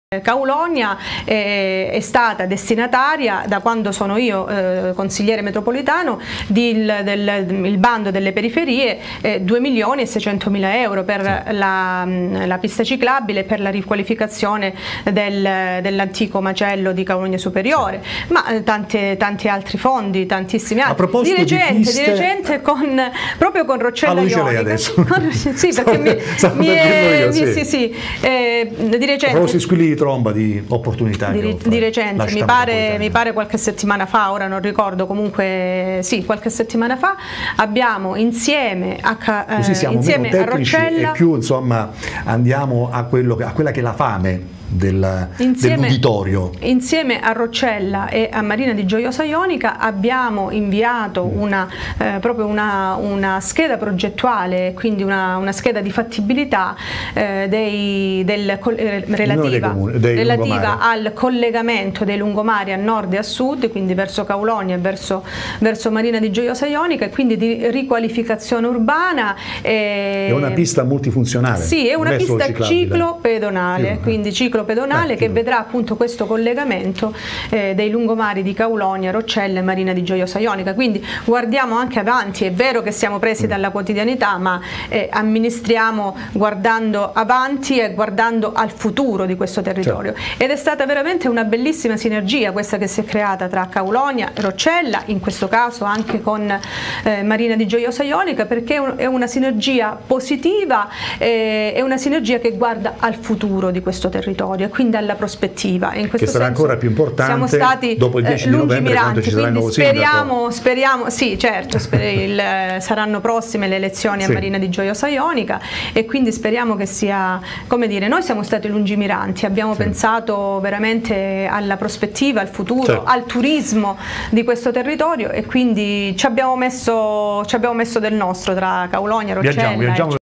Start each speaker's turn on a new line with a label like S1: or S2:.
S1: Kaulonia è stata destinataria, da quando sono io consigliere metropolitano, il bando delle periferie, 2.600.000 euro per la pista ciclabile e per la riqualificazione dell'antico macello di Kaulonia Superiore, ma tanti altri fondi, tantissimi altri.
S2: A proposito di
S1: recente proprio con Roccella Ionica.
S2: Adesso.
S1: Sì, perché di recente
S2: tromba di opportunità
S1: di recente, mi pare qualche settimana fa, ora non ricordo, comunque sì, qualche settimana fa abbiamo insieme a Roccella,
S2: e più insomma andiamo a quella che è la fame dell'uditorio.
S1: Insieme a Roccella e a Marina di Gioiosa Ionica abbiamo inviato proprio una scheda progettuale, quindi una scheda di fattibilità relativa al collegamento dei lungomari a nord e a sud, quindi verso Kaulonia e verso Marina di Gioiosa Ionica, e quindi di riqualificazione urbana.
S2: È una pista multifunzionale.
S1: Sì, è una pista ciclopedonale, quindi ciclopedonale che vedrà appunto questo collegamento dei lungomari di Kaulonia, Roccella e Marina di Gioiosa Ionica. Quindi guardiamo anche avanti, è vero che siamo presi dalla quotidianità, ma amministriamo guardando avanti e guardando al futuro di questo territorio. Ed è stata veramente una bellissima sinergia questa che si è creata tra Kaulonia e Roccella, in questo caso anche con Marina di Gioiosa Ionica, perché è una sinergia positiva, è una sinergia che guarda al futuro di questo territorio e quindi alla prospettiva. In questo
S2: che sarà
S1: senso
S2: ancora più importante
S1: siamo stati
S2: dopo il 10 di novembre, quando ci sarà il nuovo sindaco.
S1: Speriamo, sì, certo, saranno prossime le elezioni a Marina di Gioiosa Ionica, e quindi speriamo che sia, come dire, noi siamo stati lungimiranti, abbiamo pensato veramente alla prospettiva, al futuro, al turismo di questo territorio, e quindi ci abbiamo messo del nostro tra Kaulonia, Roccella